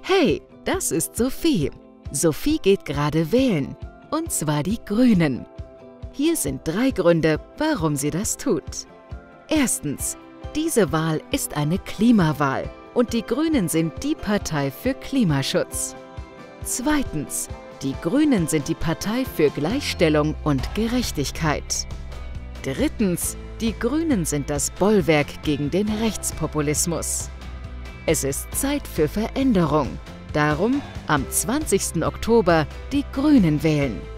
Hey, das ist Sophie. Sophie geht gerade wählen, und zwar die Grünen. Hier sind 3 Gründe, warum sie das tut. Erstens, diese Wahl ist eine Klimawahl und die Grünen sind die Partei für Klimaschutz. Zweitens, die Grünen sind die Partei für Gleichstellung und Gerechtigkeit. Drittens, die Grünen sind das Bollwerk gegen den Rechtspopulismus. Es ist Zeit für Veränderung. Darum am 20. Oktober die Grünen wählen.